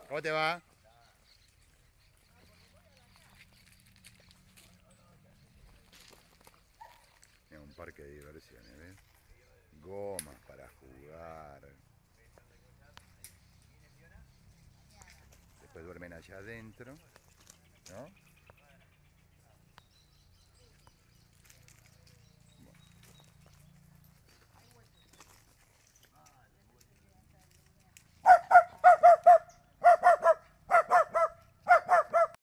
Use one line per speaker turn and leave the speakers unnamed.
¿Cómo te va? Es un parque de diversiones, ¿ves? Gomas para jugar. Después duermen allá adentro, ¿no?